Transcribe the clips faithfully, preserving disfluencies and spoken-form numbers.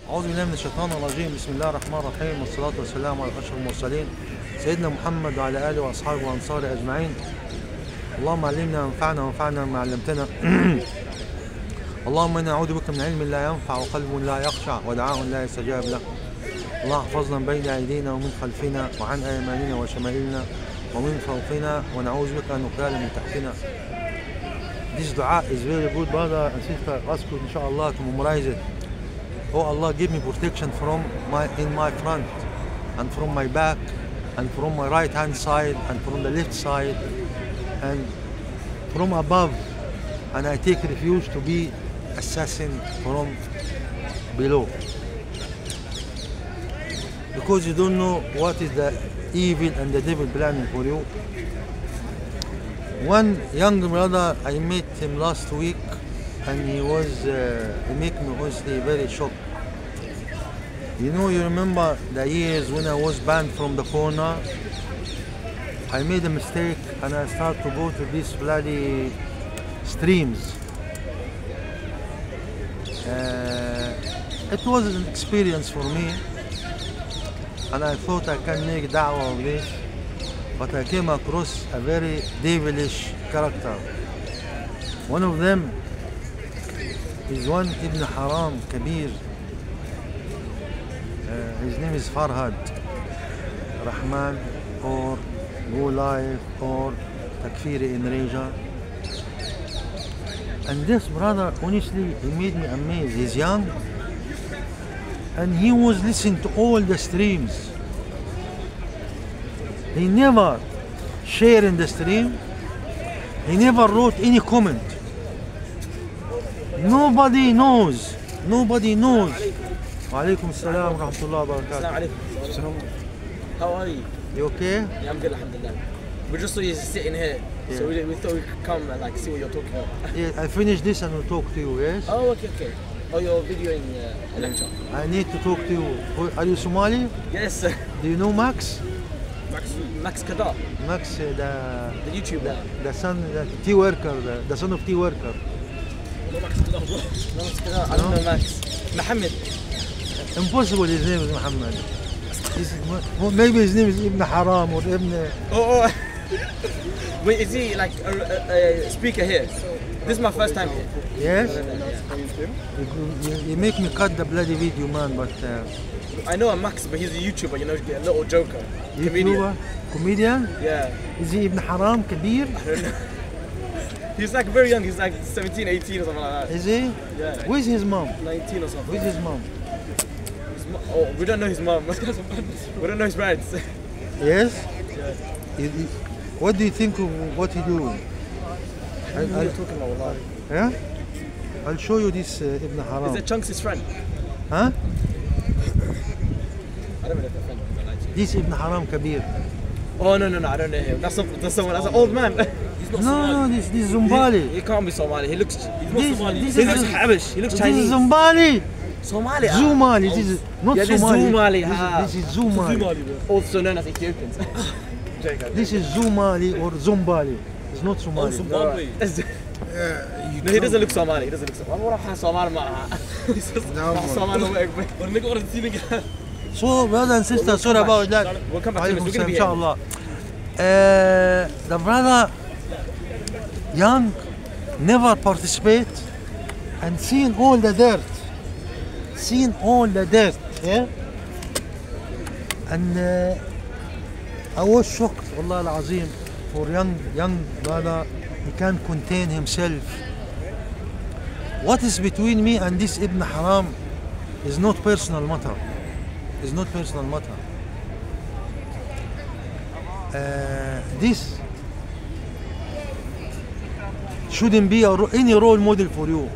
أعوذ بالله من الشيطان الرجيم. بسم الله الرحمن الرحيم، والصلاة والسلام على أشرف المرسلين سيدنا محمد وعلى آله وأصحابه وأنصاره أجمعين. اللهم علمنا وانفعنا وانفعنا بما علمتنا. اللهم إنا نعوذ بك من علم لا ينفع وقلب لا يخشع ودعاء لا يستجاب له. الله احفظنا بين أيدينا ومن خلفنا وعن أيماننا وشمائلنا ومن فوقنا، ونعوذ بك أن نقال من تحتنا. This dua is very good, brother and sister. Ask you, inshallah, to memorize it. Oh Allah, give me protection from my in my front and from my back and from my right hand side and from the left side and from above, and I take refuge to be assassin from below, because you don't know what is the evil and the devil planning for you. One young brother, I met him last week, and he was, uh, he made me honestly very shocked. You know, you remember the years when I was banned from the corner? I made a mistake and I started to go to these bloody streams. Uh, it was an experience for me, and I thought I can make da'wah of this, but I came across a very devilish character. One of them is one Ibn Haram Kabir. Uh, his name is Farhad Rahman, or Go Live, or Takfiri in Reja. And this brother, honestly, he made me amazed. He's young, and he was listening to all the streams. He never shared in the stream. He never wrote any comment. Nobody knows. Nobody knows. Wa alaikum assalam wa rahmatullahi wa barakatuh. Assalamu alaikum. How are you? You okay? Yeah, I'm good, alhamdulillah. We're just so used to sitting here, Yeah. so we, we thought we could come and like see what you're talking about. Yeah, I finished this and will talk to you, yes? Oh, okay, okay. Oh, you're videoing uh, a lecture? I need to talk to you. Are you Somali? Yes, sir. Do you know Max? Max, Max Kadar, Max, uh, the, the YouTuber. the son, the tea worker, the, the son of tea worker. No, Max Kadar. No, Max Kadar. I don't know Max. Mohammed. Impossible his name is Muhammad. His, maybe his name is Ibn Haram or Ibn... Oh, oh. Wait, is he like a, a, a speaker here? This is my first time here. Yes? You, you, you make me cut the bloody video, man, but... Uh, I know a Max, but he's a YouTuber, you know, a little joker. YouTuber? Comedian? Yeah. Is he Ibn Haram Kabir? I don't know. He's like very young, he's like seventeen, eighteen or something like that. Is he? Yeah. Where's his mom? nineteen or something. Where's his mom? His mo oh, we don't know his mom. We don't know his parents. Yes? Yeah. You- you- what do you think of what he do? I don't know what you're talking about, wallahi. Yeah? I'll show you this uh, Ibn Is Haram. that Chunks' friend? Huh? I don't know if they're friends. I'm gonna lie to you. This Ibn Haram Kabir. Oh, no, no, no, I don't know him. That's, some, that's someone, that's an old man. He's not No, no, this, this is He, Zumbali. he can't be Somali. He looks. He's not This- Somali. this he is- looks Habish. He looks This Chinese. is Zumbali. Somali. ah. Zumali. This is not yeah, this Somali. Zumali. This, ah. is, this is Zumali. Also known as Ethiopians. This is Zumali or Zumbali. It's not Somali. Zimbabwe. Yeah, you No, he doesn't look Somali. He doesn't look Somali. والله راح Somali معها. Somali ما So, brother and sister, sorry about that. We'll come back to this. Alaikum We're salam, gonna be here. inshallah. Uh, the brother, young, never participate, and seeing all the dirt, seeing all the dirt, yeah. And uh, I was shocked, Wallah al-Azim, for young young brother. He can't contain himself. What is between me and this Ibn Haram is not personal matter. Is not personal matter. Uh, this shouldn't be a, ro- any role model for you,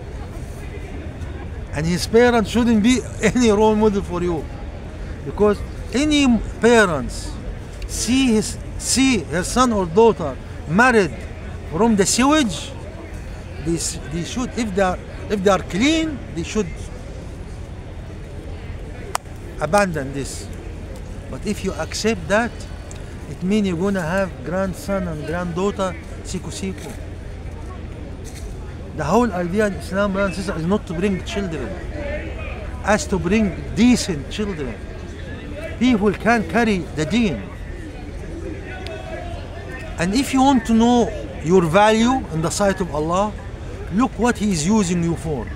and his parents shouldn't be any role model for you, because any parents see his see her son or daughter married from the sewage, they, s- they should, if they are if they are clean, they should abandon this. But if you accept that, it means you're gonna have grandson and granddaughter siku siku. The whole idea in Islam, brothers and sisters, is not to bring children. as to bring decent children. People can carry the deen. And if you want to know your value in the sight of Allah, look what He is using you for.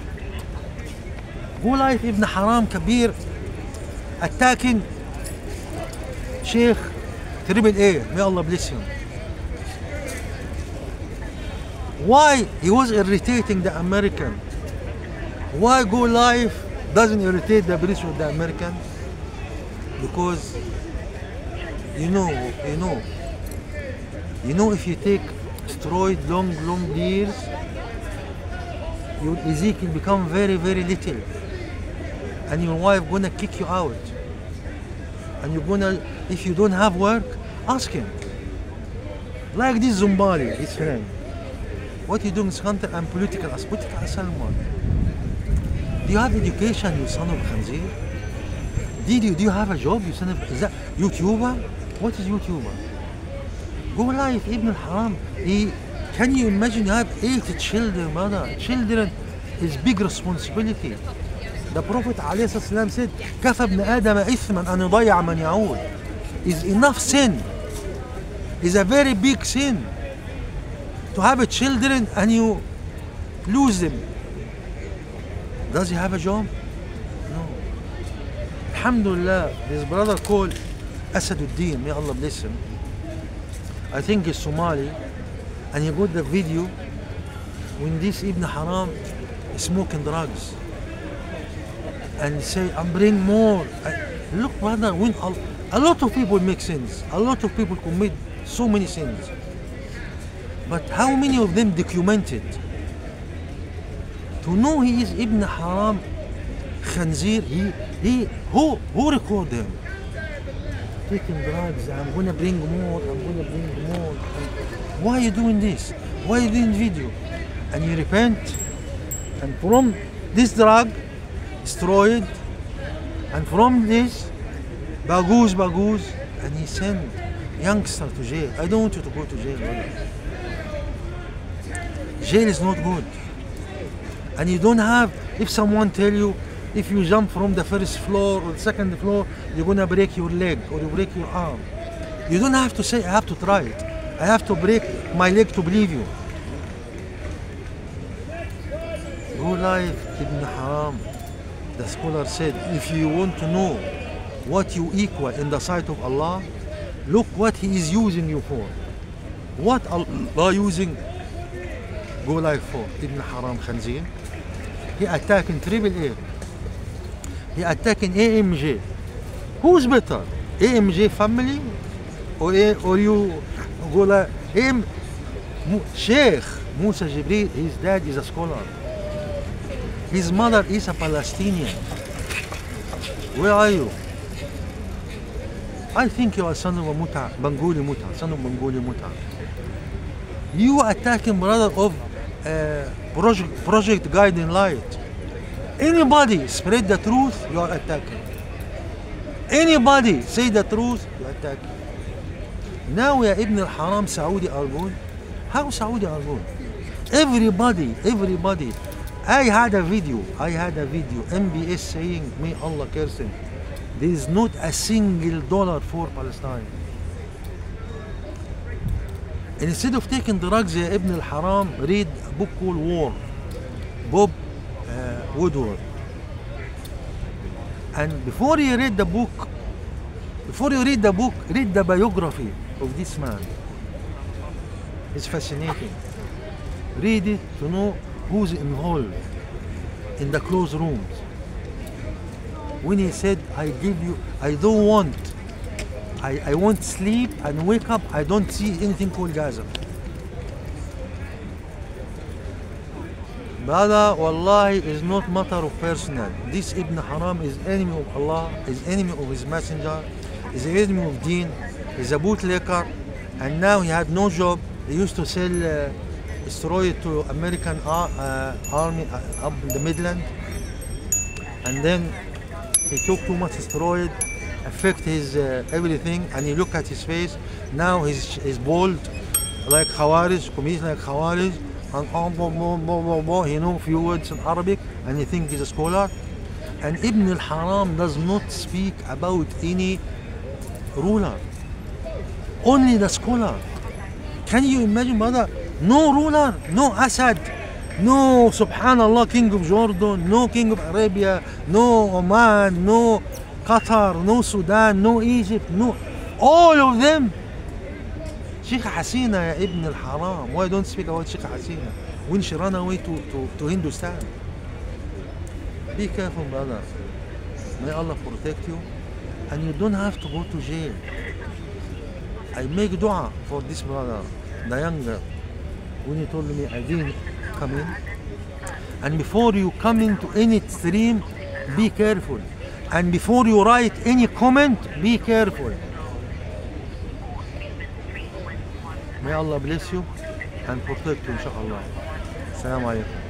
Go Life Ibn Haram Kabir attacking Sheikh Triple A, may Allah bless him. Why he was irritating the American? Why Go Life doesn't irritate the British or the American? Because you know, you know, you know if you take steroid long, long years, your Ezekiel become very, very little. And your wife gonna kick you out. And you're gonna, if you don't have work, ask him. Like this Zumbali, his friend. What you doing in this country? I'm political. Political Salman. Do you have education, you son of Khanzir? Did you, do you have a job, you son of, is that YouTuber? What is YouTuber? Go Life, Ibn al-Haram. He, can you imagine you have eight children, mother? Children is big responsibility. The Prophet ﷺ said, كَفَى ابْنَ آدَمَ إِثْمًا أَنْ يُضَيَّعَ مَنْ يَعُولُ. Is enough sin. Is a very big sin. To have a children and you lose them. Does he have a job? No. Alhamdulillah, this brother called Asaduddin, may Allah bless him. I think he's Somali, and he got the video when this Ibn Haram is smoking drugs. And say, I'm bring more. I, look, brother, when a, a lot of people make sins, a lot of people commit so many sins. But how many of them documented? To know he is Ibn Haram Khanzir, he, he, who, who record him? Taking drugs, I'm gonna bring more, I'm gonna bring more. Why are you doing this? Why are you doing video? And you repent, and from this drug, steroid, and from this, bagooz, bagooz, and he sent youngster to jail. I don't want you to go to jail, brother. Jail is not good. And you don't have, if someone tell you, if you jump from the first floor or the second floor, you're gonna break your leg or you break your arm. You don't have to say, I have to try it. I have to break my leg to believe you. Go Life, Ibn Haram. The scholar said, if you want to know what you equal in the sight of Allah, look what He is using you for. What Allah using Go Life for? Ibn Haram Khanzir. He attacking Triple A. He attacking A M J. Who's better? A M J family or A, or you Go Life? A M Sheikh Musa Jibril, his dad is a scholar. His mother is a Palestinian. Where are you? I think you are son of a Muta, Bengali Muta, son of Bengali Muta. You are attacking brother of uh, Project, Project Guiding Light. Anybody spread the truth, you are attacking. Anybody say the truth, you are attacking. Now we are Ibn al-Haram, Saudi are good. How Saudi are good? Everybody, everybody. I had a video, I had a video, M B S saying, may Allah curse him, there is not a single dollar for Palestine. And instead of taking drugs, Ibn al-Haram, read a book called War, Bob uh, Woodward. And before you read the book, before you read the book, read the biography of this man. It's fascinating. Read it to know who's involved in the closed rooms. When he said, I give you, I don't want, I, I want sleep and wake up, I don't see anything called Gaza. Brother, wallahi, is not matter of personal. This Ibn Haram is enemy of Allah, is enemy of his messenger, is enemy of deen, is a bootlegger, and now he had no job. He used to sell uh, steroid to American uh, uh, army uh, up in the Midland, and then he took too much steroid, affect his uh, everything, and you look at his face, now he's, he's bald, like Khawarij, comedian like Khawarij, and oh, bo, bo, bo, bo, bo. He knows a few words in Arabic, and he thinks he's a scholar. And Ibn al-Haram does not speak about any ruler. Only the scholar. Can you imagine, brother? No ruler, no Assad, no Subhanallah, King of Jordan, no King of Arabia, no Oman, no Qatar, no Sudan, no Egypt, no. All of them. Sheikh Hasina, ya Ibn al-Haram. Why don't speak about Sheikh Hasina when she ran away to, to, to Hindustan? Be careful, brother. May Allah protect you, and you don't have to go to jail. I make dua for this brother, the younger. When he told me I didn't come in, and before you come into any stream, be careful, and before you write any comment, be careful. May Allah bless you and protect you, inshallah. Assalamu alaikum.